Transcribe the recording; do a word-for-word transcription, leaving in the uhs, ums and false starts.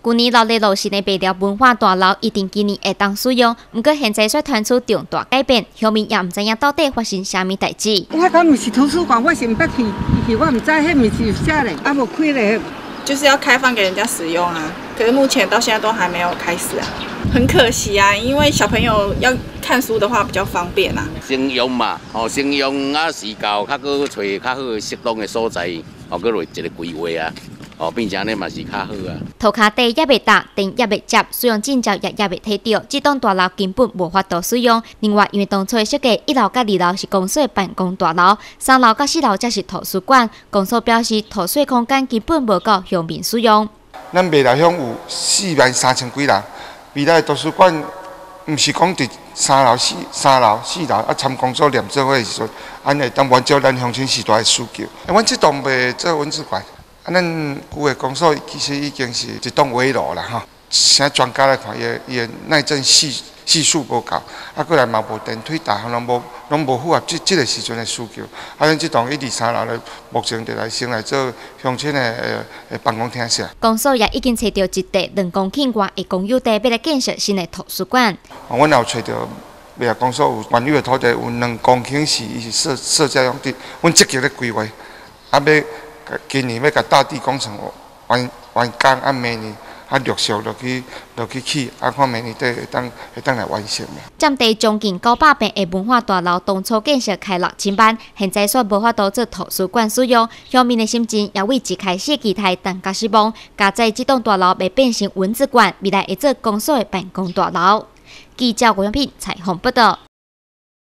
去年六日落成的白条文化大楼，一定今年会当使用，不过现在却传出重大改变，乡民也唔知影到底发生啥物代志。 我讲唔是图书馆，我是唔捌去，去我唔知迄唔是写嘞，啊无开嘞。 就是要开放给人家使用啊，可是目前到现在都还没有开始啊，很可惜啊，因为小朋友要看书的话比较方便啊。 先用嘛，哦，先用啊，时到，较搁找较好适当的所在，哦，搁来一个规划啊。哦，变成呢嘛是较好啊。 涂骹地也袂踏，电也袂接，使用证照也也袂摕到，这栋大楼根本无法度使用。另外，因为当初的设计，一楼甲二楼是公所的办公大楼，三楼甲四楼则是图书馆。公所表示，图书空间根本无够乡民使用。 咱未来乡有四万三千几人，未来图书馆毋是讲伫三楼、四三楼、四楼啊，参公所连做伙的时阵，安尼当满足咱乡亲时代的需求。阮这栋袂做文字馆。啊，咱旧的公所其实已经是一栋危楼啦，吼。现在专家来看，伊伊的耐震系系数无够，啊，过来嘛无电梯，大项拢无拢无符合即即个时阵的需求。啊，咱这栋一二三楼咧，目前就来先来做乡亲的呃呃办公厅舍。 公所也已经找到一地两公顷外的公有地，要来建设新的图书馆。 啊，阮也有找到未来公所有原有的土地，有两公顷是伊是设设置用地，阮积极咧规划，啊要。今年要甲大地工程完完工，啊明年啊陆续落去落去起，啊看明年底会当会当来完成。 占地将近九百平的文化大楼，当初建设开六千万，现在却无法度做图书馆使用，乡民的心情也为一开始期待更加失望。加在这栋大楼未变成文字馆，未来会做公所的办公大楼。记者郭永平采访报道。